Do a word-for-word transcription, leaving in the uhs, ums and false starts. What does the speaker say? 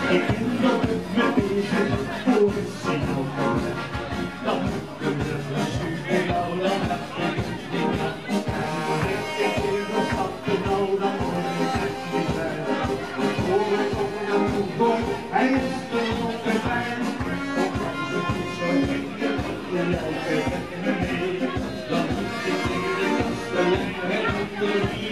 Ik vind dat het me bezig voor het zien of dan kunnen we studio, dan heb je iets niet aan. Ik wil nog stappen, nou dan hoor ik het niet bij. Hoor ik op naar voetbal, hij is er nog bij. Ook als het niet zo ging, je loopt er met me mee. Dan moet ik in de kast alleen,